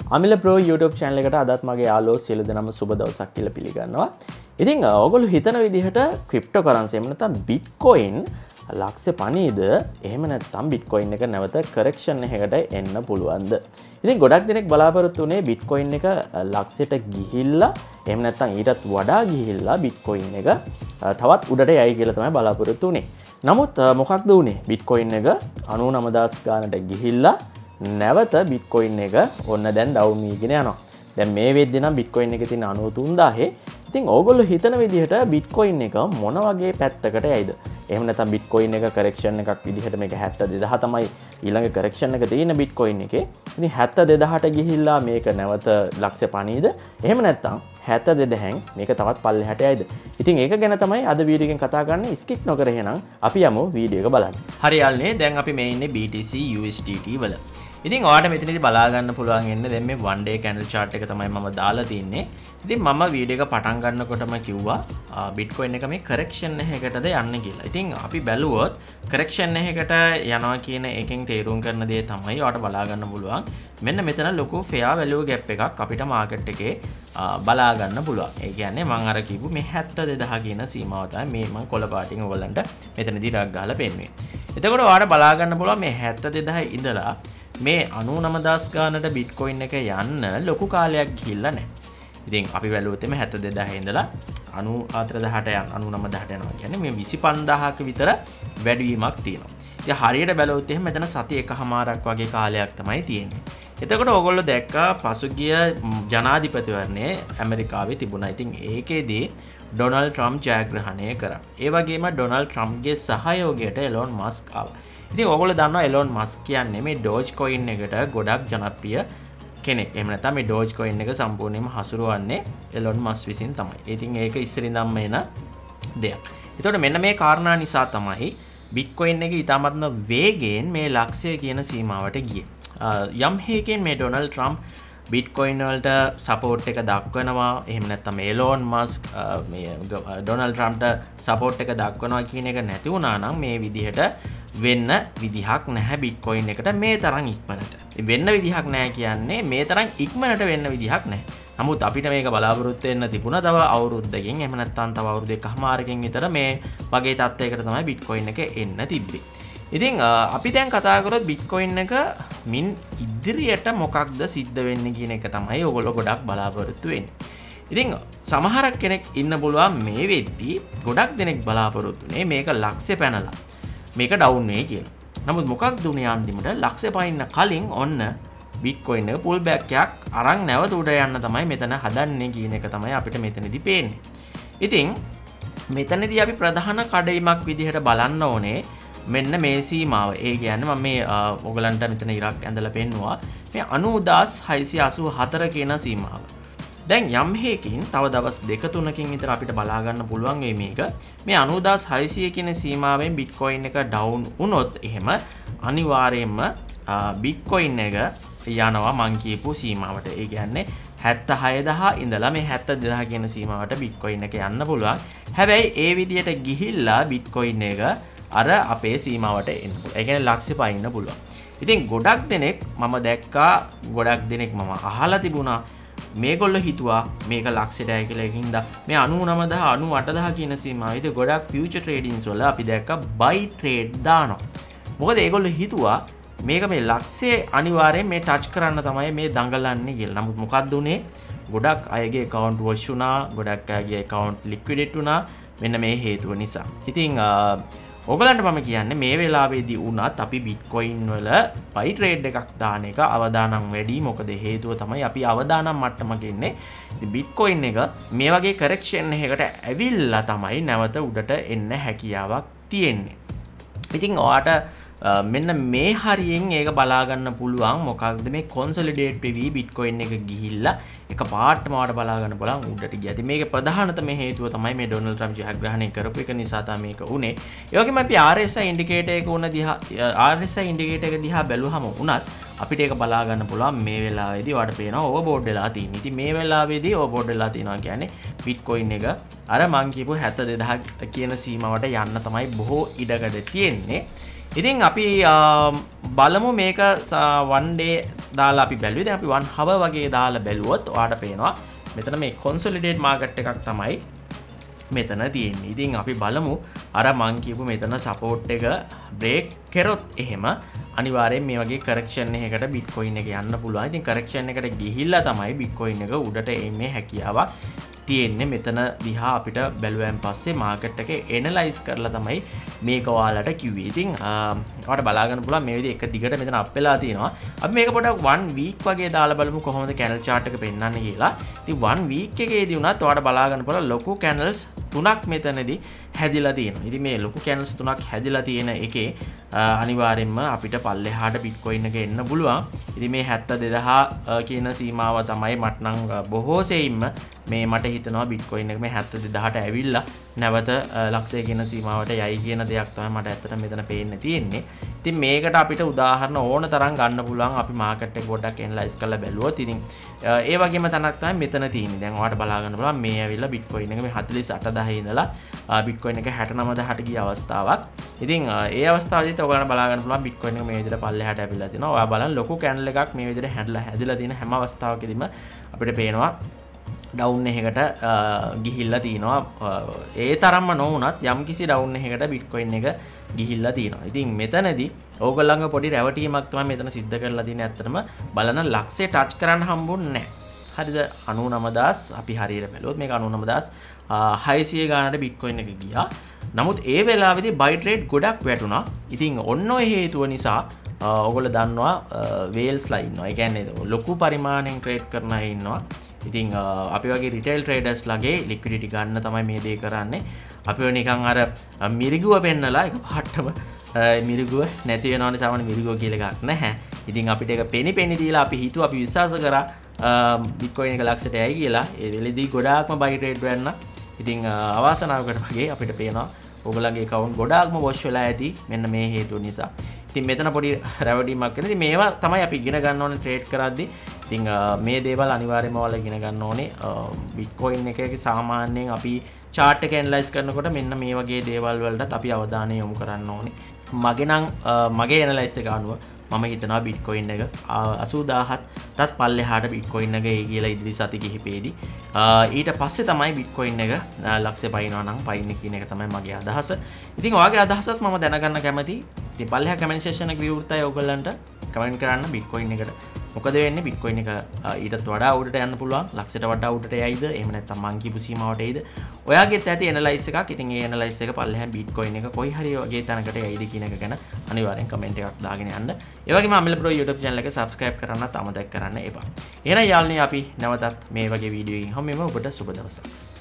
අමිල pro YouTube channel එකට අදත් මගේ යාළුවෝ සියලු දෙනාම සුබ දවසක් කියලා පිළිගන්නවා. ඉතින් ඔයගොල්ලෝ හිතන විදිහට ක්‍රිප්ටෝකරන්සි එහෙම නැත්නම් බිට්කොයින් ලක්ෂ පණීද එහෙම නැත්නම් බිට්කොයින් එක නැවත කරෙක්ෂන් එකකට එන්න පුළුවන්ද? ඉතින් ගොඩක් දෙනෙක් බලාපොරොත්තු වෙන්නේ බිට්කොයින් එක ලක්ෂයට ගිහිල්ලා එහෙම නැත්නම් ඊටත් වඩා ගිහිල්ලා බිට්කොයින් එක තවත් උඩට යයි කියලා තමයි බලාපොරොත්තු වෙන්නේ. නමුත් මොකක්ද උනේ? බිට්කොයින් එක 99000 ගානට ගිහිල්ලා නැවත බිට්කොයින් එක ඔන්න දැන් ඩවුන් වීගෙන යනවා. දැන් මේ වෙද්දී නම් බිට්කොයින් එකේ තියෙන 93000. ඉතින් ඕගොල්ලෝ හිතන විදිහට බිට්කොයින් එක මොන වගේ පැත්තකට යයිද? එහෙම නැත්නම් බිට්කොයින් එක කරෙක්ෂන් එකක් විදිහට මේක 72000 තමයි ඊළඟ කරෙක්ෂන් එක තියෙන බිට්කොයින් එකේ. ඉතින් 72000ට ගිහිල්ලා මේක නැවත ලක්ෂ පණීද? එහෙම නැත්නම් 72000න් මේක තවත් පල්ලෙහාට යයිද? ඉතින් ඒක ගැන තමයි අද වීඩියෝ එකෙන් කතා කරන්නේ. ස්කිප් නොකර එහෙනම් අපි යමු වීඩියෝ එක බලන්න. හරි යාළුවනේ, දැන් අපි මේ ඉන්නේ BTC USDT වල. ඉතින් ඔයාලට මෙතනදී බලා ගන්න පුළුවන් ඉන්නේ දැන් මේ 1 day candle chart එක තමයි මම දාලා තින්නේ. ඉතින් මම වීඩියෝ එක පටන් ගන්නකොටම කිව්වා Bitcoin එක මේ correction එකකටද යන්නේ කියලා. ඉතින් අපි බැලුවොත් correction එකකට යනවා කියන එකෙන් තේරුම් කරන දේ තමයි ඔයාලට බලා ගන්න පුළුවන්. මෙන්න මෙතන ලොකු fair value gap එකක් අපිට market එකේ බලා ගන්න පුළුවන්. ඒ කියන්නේ මම අර කිව්ව මේ 72000 කියන සීමාව තමයි මේ මම කොළ පාටින් ඔයගලන්ට මෙතනදී රක් ගහලා පෙන්වන්නේ. එතකොට ඔයාලට බලා ගන්න පුළුවන් මේ 72000 ඉඳලා මේ 99000 ගානට බිට්කොයින් එක යන්න ලොකු කාලයක් ගිහිල්ලා නැහැ. ඉතින් අපි බැලුවොත් එමේ 72000 ඉඳලා 94000ට යන 99000ට යනවා කියන්නේ මේ 25000ක විතර වැඩිවීමක් තියෙනවා. ඉතින් හරියට බැලුවොත් එහෙනම් මෙතන සති එකමාරක් වගේ කාලයක් තමයි තියෙන්නේ. එතකොට ඕගොල්ලෝ දැක්කා පසුගිය ජනාධිපතිවරණයේ ඇමරිකාවේ තිබුණා. ඉතින් ඒකෙදී ඩොනල්ඩ් ට්‍රම්ප් ජයග්‍රහණය කරා. ඒ වගේම ඩොනල්ඩ් ට්‍රම්ප්ගේ සහයෝගයට එලොන් මස්ක් ආවා. ඉතින් ඔයගොල්ලෝ දන්නවා එලොන් මස්ක් කියන්නේ මේ ඩෝජ් කොයින් එකට ගොඩක් ජනප්‍රිය කෙනෙක්. එහෙම නැත්නම් මේ ඩෝජ් කොයින් එක සම්පූර්ණයෙන්ම හසුරවන්නේ එලොන් මස්ක් විසින් තමයි. ඉතින් ඒක ඉස්සරින්දම්ම එන දෙයක්. ඒතකොට මෙන්න මේ කාරණා නිසා තමයි බිට්කොයින් එක ඊටමත්ම වේගයෙන් මේ ලක්ෂය කියන සීමාවට ගියේ. යම් හේකෙන් මේ ඩොනල්ඩ් ට්‍රම්ප් බිට්කොයින් වලට සපෝට් එක දක්වනවා. එහෙම නැත්නම් එලොන් මස්ක් මේ ඩොනල්ඩ් ට්‍රම්ප්ට සපෝට් එක දක්වනවා කියන එක නැති වුණා නම් මේ විදිහට වෙන්න විදිහක් නැහැ බිට්කොයින් එකට මේ තරම් ඉක්මනට. වෙන්න විදිහක් නැහැ කියන්නේ මේ තරම් ඉක්මනට වෙන්න විදිහක් නැහැ. නමුත් අපිට මේක බලාපොරොත්තු වෙන්න තිබුණා තව අවුරුද්දකින් එහෙම නැත්නම් තව අවුරුදු එකමාරකින් විතර මේ වගේ තත්ත්වයකට තමයි බිට්කොයින් එක එන්න තිබ්බේ. ඉතින් අපි දැන් කතා කරොත් බිට්කොයින් එක මින් ඉදිරියට මොකක්ද සිද්ධ වෙන්නේ කියන එක තමයි ඔයගොල්ලෝ ගොඩක් බලාපොරොත්තු වෙන්නේ. ඉතින් සමහරක් කෙනෙක් ඉන්න පුළුවන් මේ වෙද්දී ගොඩක් දෙනෙක් බලාපොරොත්තුනේ මේක ලක්ෂය පැනලා මේක ඩවුන් වෙයි කියලා. නමුත් මොකක්ද උනේ අන්තිමට ලක්ෂය පයින්න කලින් ඔන්න බිට්කොයින් එක පුල් බෑක් එකක් අරන් නැවත උඩ යන්න තමයි මෙතන හදන්නේ කියන එක තමයි අපිට මෙතනදී පේන්නේ. ඉතින් මෙතනදී අපි ප්‍රධාන කඩයිමක් විදිහට බලන්න ඕනේ මෙන්න මේ සීමාව. ඒ කියන්නේ මම මේ ඔයගලන්ට මෙතන ඉරක් ඇඳලා පෙන්නුවා මේ 90684 කියන සීමාව. දැන් යම් හේකින් තව දවස් 2-3කින් විතර අපිට බලා ගන්න පුළුවන් වෙයි මේක. මේ 90600 කියන සීමාවෙන් බිට්කොයින් එක ඩවුන් වුණොත් එහෙම අනිවාර්යයෙන්ම බිට්කොයින් එක යනවා මං කියපු සීමාවට. ඒ කියන්නේ 76000 ඉඳලා මේ 72000 කියන සීමාවට බිට්කොයින් එක යන්න පුළුවන්. හැබැයි ඒ විදියට ගිහිල්ලා බිට්කොයින් එක අර අපේ සීමාවට එන්න පුළුවන්. ඒ කියන්නේ ලක්ෂය පයින්න පුළුවන්. ඉතින් ගොඩක් දෙනෙක් මම දැක්කා ගොඩක් දෙනෙක් මම අහලා තිබුණා මේගොල්ලෝ හිතුවා මේක ලක්ෂයටයි කියලා ඒකින්ද මේ 99000 98000 කියන සීමාවෙදී ගොඩක් ෆියුචර් ට්‍රේඩින්ග්ස් වල අපි දැක්කා බයි ට්‍රේඩ් දානවා. මොකද ඒගොල්ලෝ හිතුවා මේක මේ ලක්ෂයේ අනිවාර්යයෙන් මේ ටච් කරන්න තමයි මේ දඟලන්නේ කියලා. නමුත් මොකක්ද උනේ? ගොඩක් අයගේ account wash වුණා, ගොඩක් අයගේ account liquidate වුණා මෙන්න මේ හේතුව නිසා. ඉතින් ඔයගලන්ට මම කියන්නේ මේ වෙලාවේදී වුණත් අපි බිට්කොයින් වල බයි ට්‍රේඩ් එකක් දාන එක අවදානම් වැඩි. මොකද හේතුව තමයි අපි අවදානම් මට්ටමක ඉන්නේ. ඉතින් බිට්කොයින් එක මේ වගේ කරෙක්ෂන් එකකට ඇවිල්ලා තමයි නැවත උඩට එන්න හැකියාවක් තියෙන්නේ. ඉතින් ඔයාට මෙන්න මේ හරියෙන් ඒක බලා ගන්න පුළුවන් මොකක්ද මේ කොන්සොලිඩේට් වෙවි බිට්කොයින් එක ගිහිල්ලා එක පාටම ඔයාලට බලා ගන්න බලන් උඩට ගියා. ඉතින් මේකේ ප්‍රධානතම හේතුව තමයි මේ ඩොනල්ඩ් ට්‍රම්ප් ජයග්‍රහණය කරපු එක නිසා තමයි මේක උනේ. ඒ වගේම අපි RSI ඉන්ඩිකේටර් එක උන දිහා RSI ඉන්ඩිකේටර් එක දිහා බැලුවම උනත් අපිට ඒක බලා ගන්න පුළුවන් මේ වෙලාවේදී ඔයාලට පේනවා ඕවර්බෝඩ් වෙලා තියෙනවා. ඉතින් මේ වෙලාවේදී ඕවර්බෝඩ් වෙලා තියෙනවා කියන්නේ බිට්කොයින් එක අර මං කියපු 72000 කියන සීමාවට යන්න තමයි බොහෝ ඉඩකඩ තියෙන්නේ. ඉතින් අපි බලමු මේක one day දාලා අපි බැලුවේ. දැන් අපි 1 hour වගේ දාලා බැලුවොත් ඔයාලට පේනවා මෙතන මේ consolidate market එකක් තමයි මෙතන තියෙන්නේ. ඉතින් අපි බලමු අර මං කියපු මෙතන support එක break කරොත් එහෙම අනිවාර්යෙන් මේ වගේ correction එකකට bitcoin එක යන්න පුළුවන්. ඉතින් correction එකට ගිහිල්ලා තමයි bitcoin එක උඩට එන්නේ හැකියාවක් තියෙන්නේ. මෙතන දිහා අපිට බැලුවෙන් පස්සේ මාකට් එක ඇනලයිස් කරලා තමයි මේක ඔයාලට කිව්වේ. ඉතින් ඔයාලට බලා ගන්න පුළුවන් මේ විදිහට එක දිගට මෙතන අප් වෙලා තියෙනවා. අපි මේක පොඩක් 1 week වගේ දාලා බලමු කොහොමද candle chart එක පෙන්වන්නේ කියලා. ඉතින් 1 week එකේදී උනත් ඔයාලට බලා ගන්න පුළුවන් ලොකු candles තුනක් මෙතනදී හැදිලා තියෙනවා. ඉතින් මේ ලොකු candles තුනක් හැදිලා තියෙන එකේ අනිවාර්යෙන්ම අපිට පල්ලෙහාට bitcoin එක එන්න පුළුවන්. ඉතින් මේ 72000 කියන සීමාව තමයි මට නම් බොහෝ සෙයින්ම මේ මට හිතනවා bitcoin එක මේ 72000ට ඇවිල්ලා නැවත ලක්ෂය කියන සීමාවට යයි කියන දෙයක් තමයි මට ඇත්තට මෙතන පේන්න තියෙන්නේ. ඉතින් මේකට අපිට උදාහරණ ඕන තරම් ගන්න පුළුවන් අපි මාකට් එක පොඩ්ඩක් ඇනලයිස් කරලා බැලුවොත්. ඉතින් ඒ වගේම තැනක් තමයි මෙතන තියෙන්නේ. දැන් ඔයාලට බලා ගන්න පුළුවන් මේ ඇවිල්ලා bitcoin එක මේ 48000 ඉඳලා bitcoin එක 69000ට ගිය අවස්ථාවක්. ඉතින් ඒ අවස්ථාවේදීත් ඔයගොල්ලන්ට බලා ගන්න පුළුවන් bitcoin එක මේ විදිහට පල්ලෙහාට ඇවිල්ලා තිනවා. ඔයා බලන්න ලොකු candle එකක් මේ විදිහට හැදිලා තියෙන හැම අවස්ථාවකදීම අපිට පේනවා ඩවුන් එකකට ගිහිල්ලා තිනවා. ඒ තරම්ම නොවුනත් යම්කිසි ඩවුන් එකකට bitcoin එක ගිහිල්ලා තිනවා. ඉතින් මෙතනදී ඕගොල්ලන්ගේ පොඩි රැවටීමක් තමයි මෙතන සිද්ධ කරලා තියෙන්නේ. ඇත්තටම බලන ලක්ෂය ටච් කරන්න හම්බුන්නේ නැහැ. හරිද? 99000 අපි හරියට බැලුවොත් මේක 99600 ගානට bitcoin එක ගියා. නමුත් ඒ වෙලාවේදී buy trade ගොඩක් වැටුණා. ඉතින් ඔන්න ඔය හේතුව නිසා ඔයගොල්ලෝ දන්නවා whales-ලා ඉන්නවා. ඒ කියන්නේ ලොකු පරිමාණයෙන් trade කරන අය ඉන්නවා. ඉතින් අපි වගේ රිටේල් ට්‍රේඩර්ස් ලගේ ලික්විඩිටි ගන්න තමයි මේ දේ කරන්නේ. අපිව නිකන් අර මිරිගුව පෙන්නලා එක පාටම මිරිගුව නැති වෙනවනේ සාමාන්‍ය මිරිගුව කියලා එකක් නැහැ. ඉතින් අපිට ඒක පෙනි දීලා අපි හිතුවා අපි විශ්වාස කරා bitcoin එක ලක්ෂයට යයි කියලා. ඒ වෙලෙදී ගොඩාක්ම buy trade වෙන්න. ඉතින් අවාසනාවකට වගේ අපිට පේනවා ඕගොල්ලන්ගේ account ගොඩාක්ම wash වෙලා ඇති මෙන්න මේ හේතුව නිසා. ඉතින් මෙතන පොඩි රැවටීමක් වෙනවා. ඉතින් මේවා තමයි අපි ඉගෙන ගන්න ඕනේ ට්‍රේඩ් කරද්දී. ඉතින් මේ දේවල් අනිවාර්යයෙන්ම ඔයාලා ඉගෙන ගන්න ඕනේ. bitcoin එකේ සාමාන්‍යයෙන් අපි chart එක ඇනලයිස් කරනකොට මෙන්න මේ වගේ දේවල් වලටත් අපි අවධානය යොමු කරන්න ඕනේ. මගේ ඇනලයිස් එක අනුව මම හිතනවා bitcoin එක 80000ටත් පල්ලෙහාට bitcoin එක ඒ කියලා ඉදිරි සති කිහිපෙදී ඊට පස්සේ තමයි bitcoin එක ලක්ෂය පයින්නවා නම් පයින්නේ කියන එක තමයි මගේ අදහස. ඉතින් ඔයාගේ අදහසත් මම දැනගන්න කැමතියි. ඉතින් පල්ලෙහා කමෙන්ට් සෙක්ෂන් එක විවෘතයි. ඔයගොල්ලන්ට කමෙන්ට් කරන්න bitcoin එකට මොකද වෙන්නේ? bitcoin එක ඊටත් වඩා උඩට යන්න පුළුවන්. ලක්ෂයට වඩා උඩට යයිද? එහෙම නැත්නම් මං කියපු සීමාවට එයිද? ඔයාගෙත් ඇති ඇනලයිස් එකක්. ඉතින් ඒ ඇනලයිස් එක පල්ලෙහා bitcoin එක කොයි හරි වගේ තැනකට යයිද කියන එක ගැන අනිවාර්යෙන් කමෙන්ට් එකක් දාගෙන යන්න. ඒ වගේම අමිල ප්‍රෝ YouTube channel එක subscribe කරන්නත් අමතක කරන්න එපා. එහෙනම් යාළුවනේ අපි නැවතත් මේ වගේ වීඩියෝ එකකින් හම්බෙමු. ඔබට සුබ දවසක්.